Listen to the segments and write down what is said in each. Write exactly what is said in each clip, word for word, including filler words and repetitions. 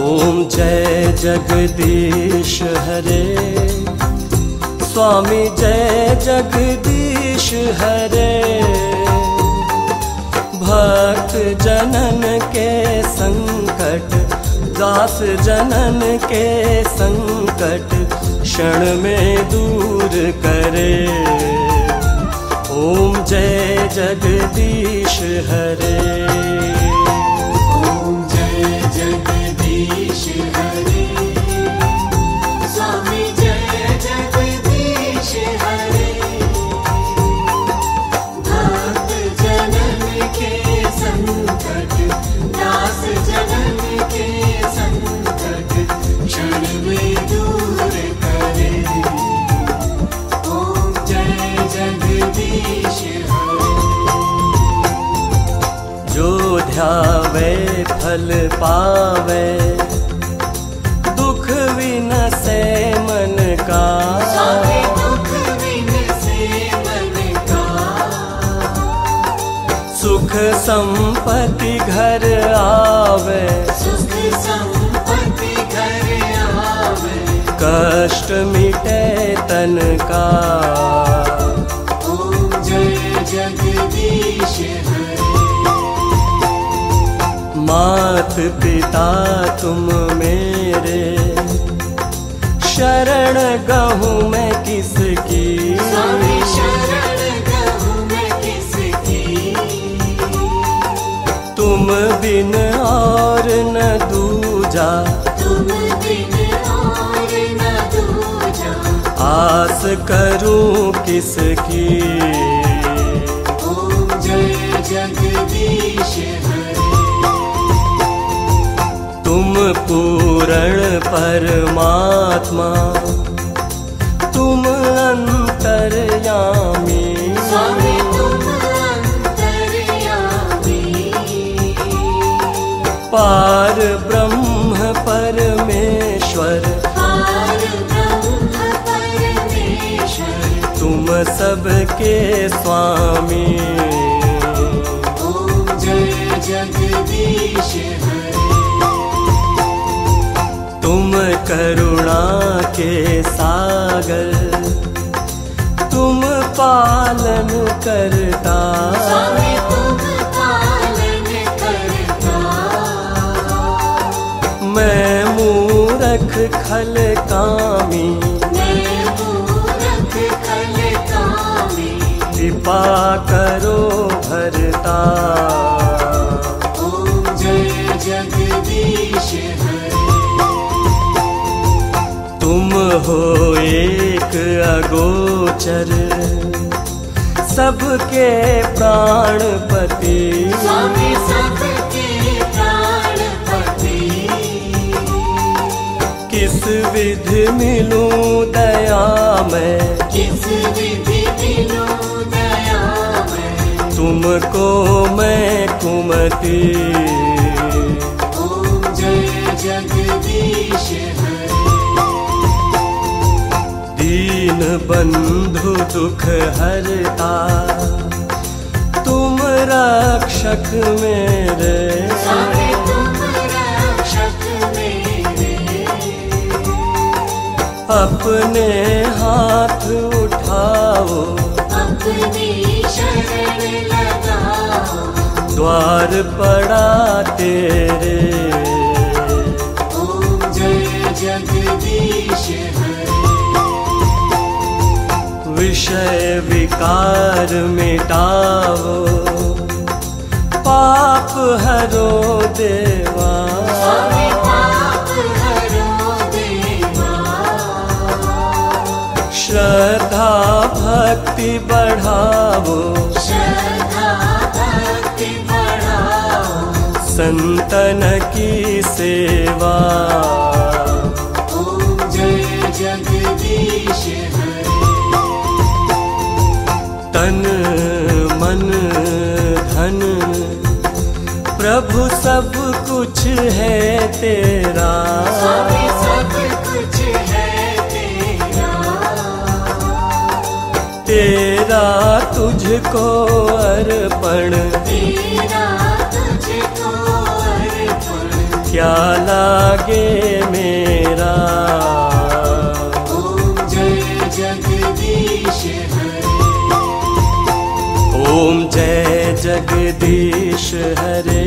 ओम जय जगदीश हरे, स्वामी जय जगदीश हरे। भक्त जनन के संकट, दास जनन के संकट क्षण में दूर करे। ओम जय जगदीश हरे। ओम जय जगदीश हरे, स्वामी जय जगदीश हरे। भक्त जनन के संकट, दास जनन के संकट क्षण में दूर करे। ओम जय जगदीश हरे। जो ध्यावे फल पावे, दुख विनसे मन का। स्वामी दुख विनसे मन का। सुख संपत्ति घर आवे, सुख संपत्ति घर आवे। कष्ट मिटे तन का। ओम जय जगदीश हरे। मात पिता तुम मेरे, शरण गहूँ मैं किसकी। स्वामी शरण गहूँ मैं किसकी। तुम बिन और न दूजा, तुम बिन और न दूजा। आस करूं किसकी। ओम जय जगदीश हरे। तुम पूर्ण परमात्मा, तुम अंतर्यामी। स्वामी तुम अंतर्यामी। पार ब्रह्म परमेश्वर, पार ब्रह्म परमेश्वर। तुम सबके स्वामी। ओम जय जगदीश हरे। तुम करुणा के सागर, तुम पालन करता। स्वामी तुम पालन करता। मैं मूरख खल कामी, मैं मूरख खल कामी। कृपा करो भरता। ओम जय जगदीश हरे। तुम हो एक अगोचर, सबके प्राणपति। स्वामी सबके प्राणपति। किस विधि मिलूं दया मैं, किस विधि मिलूं दया मैं। तुमको मैं कुमति। ओम जय जगदीश हरे। दीन बंधु दुख हरता, तुम रक्षक मेरे। स्वामी तुम रक्षक मेरे। अपने हाथ उठाओ, अपनी शरण लगाओ। द्वार पड़ा तेरे। ओम जय जगदीश हरे। विषय विकार मिटाओ, पाप हरो देवा। स्वामी पाप हरो देवा। श्रद्धा भक्ति बढ़ाओ, श्रद्धा भक्ति बढ़ाओ। संतन की सेवा। ओम जय जगदीश हरे। तन मन धन प्रभु सब कुछ है तेरा। स्वामी सब कुछ है तेरा। तेरा तुझको अर्पण, तेरा तुझको अर्पण। क्या लागे मेरा। ओम जय जगदीश हरे। ओम जय जगदीश हरे।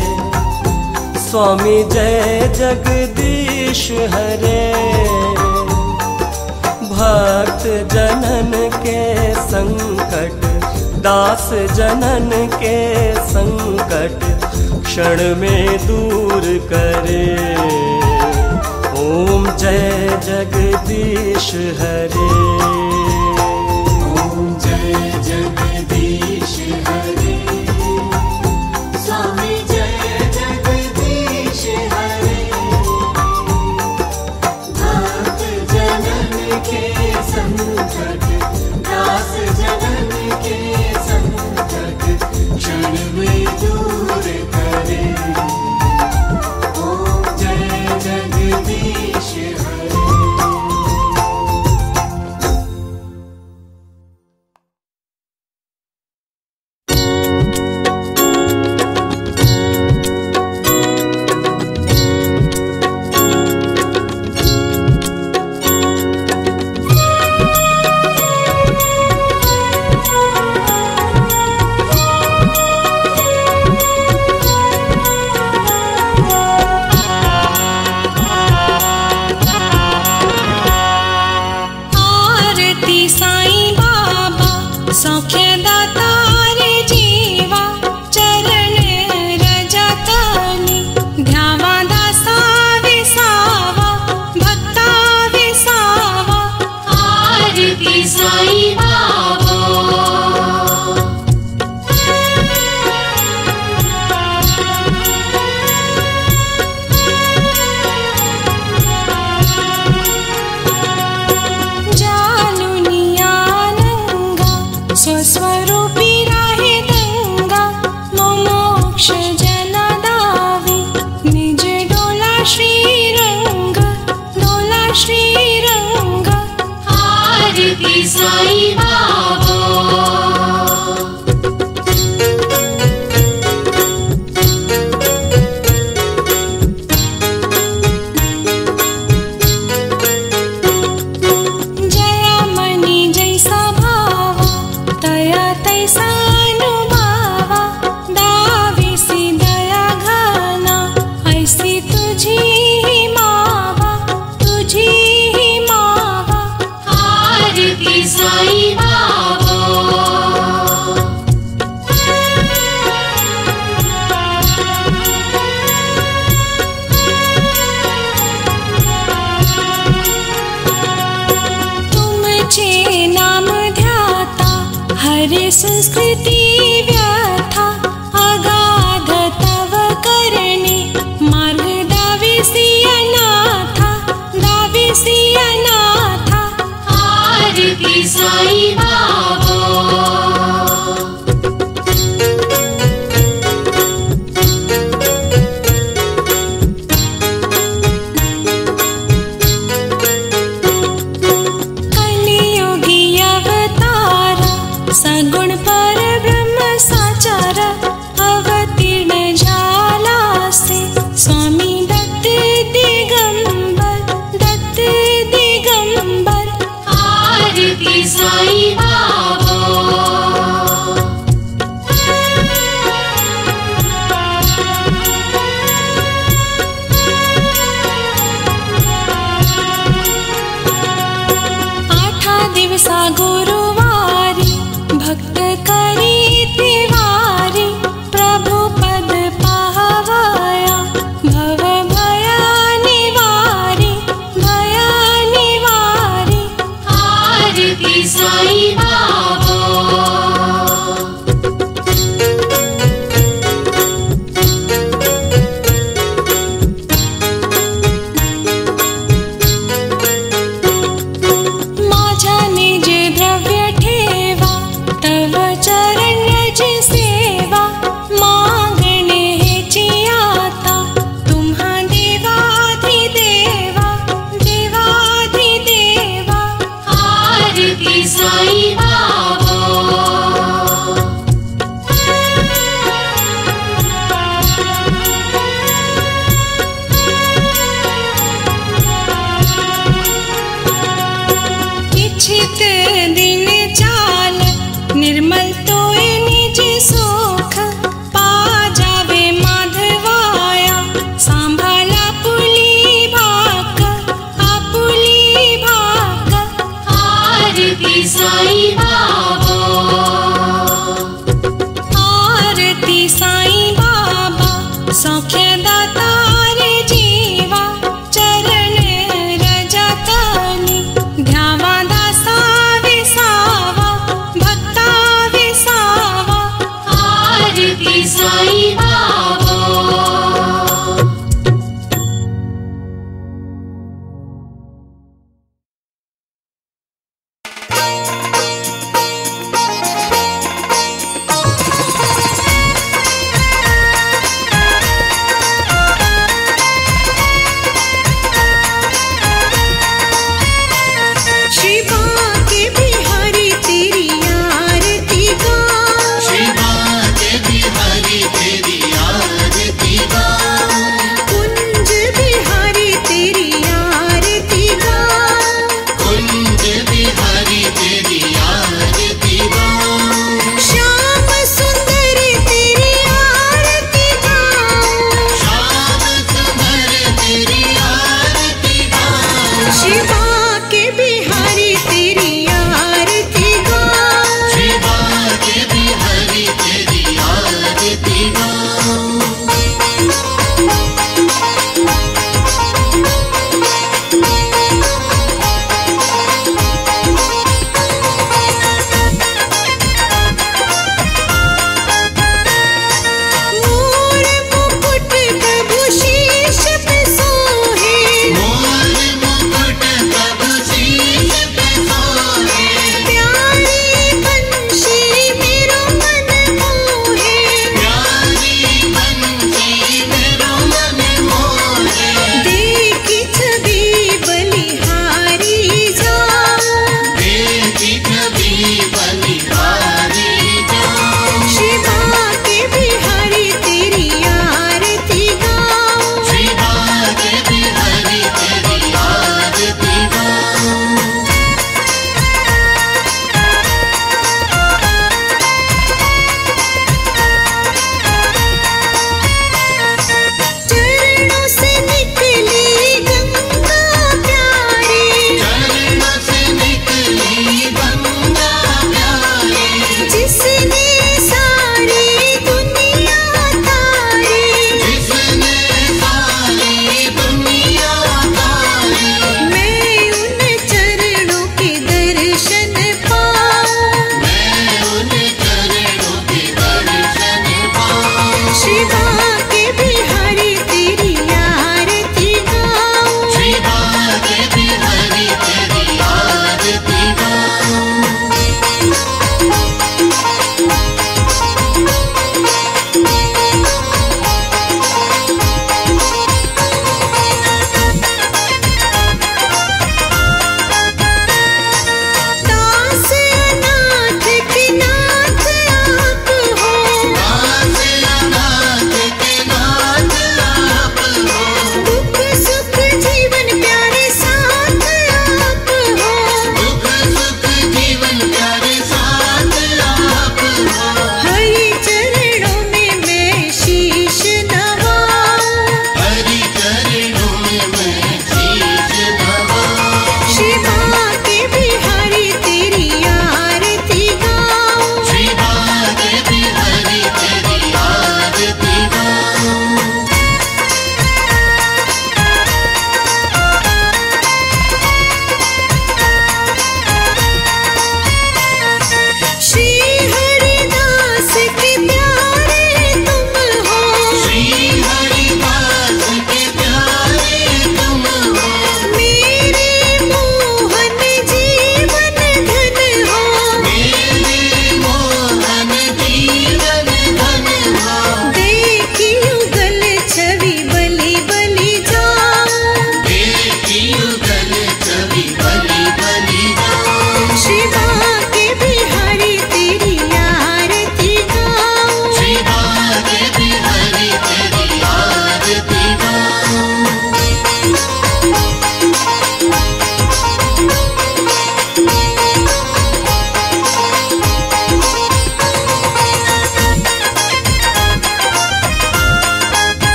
स्वामी जय जगदीश हरे। भक्त जनन के संकट, दास जनन के संकट क्षण में दूर करे। ओम जय जगदीश हरे। ओम जय जगदीश हरे। स्वामी जय जगदीश हरे। भक्त जनन के संकट, दास जनन के संकट क्षण में दूर करे। ओम जय जगदीश हरे। संस्कृति व्यथा अगाध तव करणे मार्ग दाविसी अनाथा दाविसी अनाथा आरती साई बाबा। सगुण पर ब्रह्म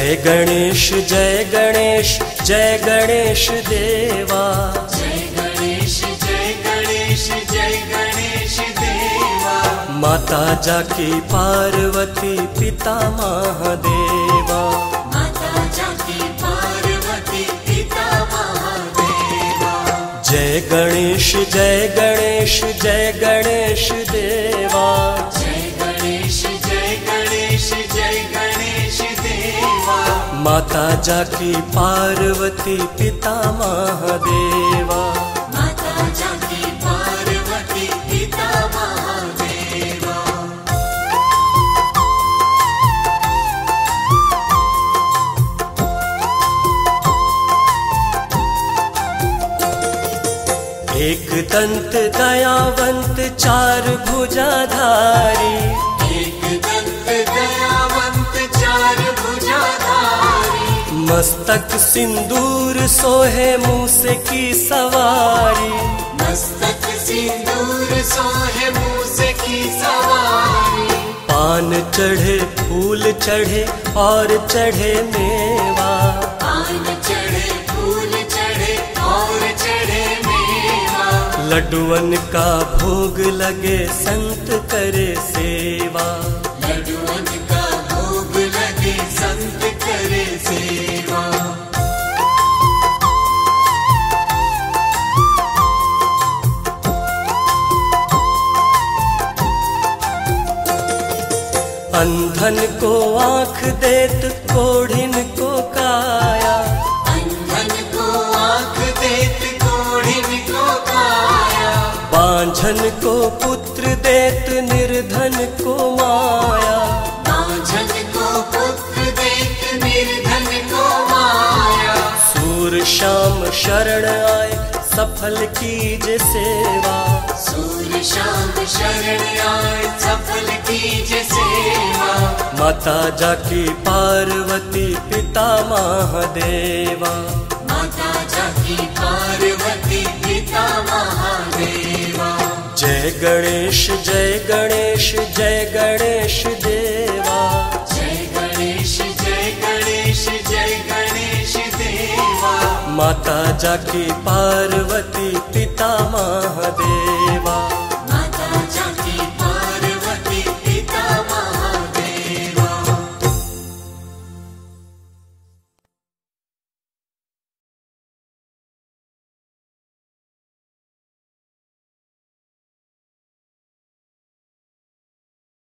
जय गणेश जय गणेश जय गणेश देवा। जय गणेश जय गणेश जय गणेश देवा। माता जाकी पार्वती पिता महादेवा। माता जाकी पार्वती पिता महादेवा। जय गणेश जय गणेश जय गणेश देवा। जय गणेश जय गणेश जय गणेश देवा। माता जाकी पार्वती पिता महादेवा। माता जाकी पार्वती पिता महादेवा। एक दंत दयावंत चार भुजाधारी। एक दंत दयावंत चार भुजाधारी। मस्तक सिंदूर सोहे मूसे की सवारी। मस्तक सिंदूर सोहे मूसे की सवारी। पान चढ़े फूल चढ़े और चढ़े मेवा। पान चढ़े फूल चढ़े और चढ़े मेवा। लड्डुअन का भोग लगे संत करे सेवा। लड्डुअन का भोग लगे संत करे सेवा। अंधन को आँख देत कोढ़िन को काया। अंधन को आँख देत कोढ़िन को काया। बांझन को पुत्र देत निर्धन को माया। बांझन को पुत्र देत निर्धन को माया। सूर श्याम शरण आए सफल कीजे सेवा। सूर श्याम शरण आए सफल कीजे सेवा। माता जाकी पार्वती पिता महादेवा। माता जाकी पार्वती पिता महादेवा। जय गणेश जय गणेश जय गणेश देवा। जय गणेश जय गणेश जय गणेश देवा। माता जाकी पार्वती